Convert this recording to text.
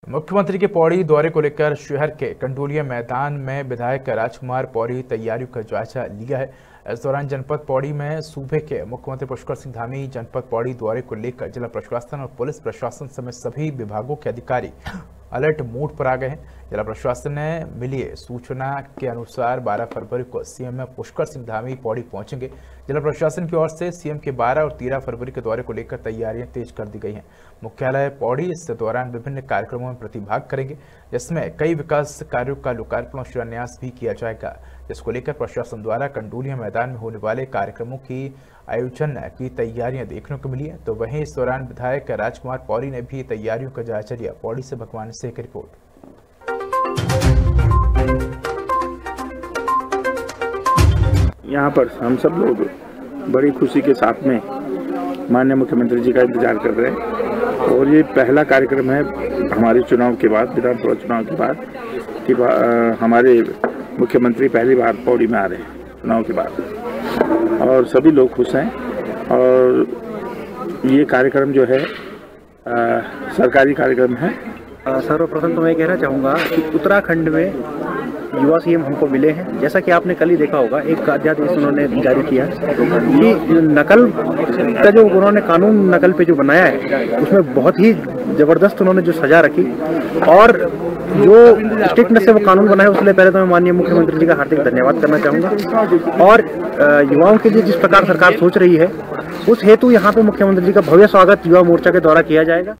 मुख्यमंत्री के पौड़ी दौरे को लेकर शहर के कंडोलिया मैदान में विधायक राजकुमार पौड़ी तैयारियों का जायजा लिया है। इस दौरान जनपद पौड़ी में सूबे के मुख्यमंत्री पुष्कर सिंह धामी जनपद पौड़ी दौरे को लेकर जिला प्रशासन और पुलिस प्रशासन समेत सभी विभागों के अधिकारी अलर्ट मोड पर आ गए हैं। जिला प्रशासन ने मिली सूचना के अनुसार 12 फरवरी को सीएम पुष्कर सिंह धामी पौड़ी पहुंचेंगे। जिला प्रशासन की ओर से सीएम के 12 और 13 फरवरी के दौरे को लेकर तैयारियां तेज कर दी गई हैं। मुख्यालय पौड़ी इस दौरान विभिन्न कार्यक्रमों में प्रतिभाग करेंगे, जिसमें कई विकास कार्यों का लोकार्पण और शिलान्यास भी किया जाएगा, जिसको लेकर प्रशासन द्वारा कंडोलिया मैदान में होने वाले कार्यक्रमों की आयोजन की तैयारियां देखने को मिली है। तो वहीं इस दौरान विधायक राजकुमार पौड़ी ने भी तैयारियों का जायजा लिया। पौड़ी से भगवान सिंह की रिपोर्ट। यहाँ पर हम सब लोग बड़ी खुशी के साथ में माननीय मुख्यमंत्री जी का इंतजार कर रहे हैं और ये पहला कार्यक्रम है हमारे चुनाव के बाद, विधानसभा चुनाव के बाद कि हमारे मुख्यमंत्री पहली बार पौड़ी में आ रहे हैं चुनाव के बाद और सभी लोग खुश हैं। और ये कार्यक्रम जो है सरकारी कार्यक्रम है। सर्वप्रथम तो मैं कहना चाहूँगा कि उत्तराखंड में युवा सीएम हमको मिले हैं। जैसा कि आपने कल ही देखा होगा, एक अध्यादेश उन्होंने जारी किया कि नकल का जो उन्होंने कानून नकल पे जो बनाया है उसमें बहुत ही ज़बरदस्त उन्होंने जो सजा रखी और जो स्ट्रिक्टनेस से वो कानून बनाया, उसके लिए पहले तो मैं माननीय मुख्यमंत्री जी का हार्दिक धन्यवाद करना चाहूँगा। और युवाओं के लिए जिस प्रकार सरकार सोच रही है उस हेतु यहाँ पे मुख्यमंत्री जी का भव्य स्वागत युवा मोर्चा के द्वारा किया जाएगा।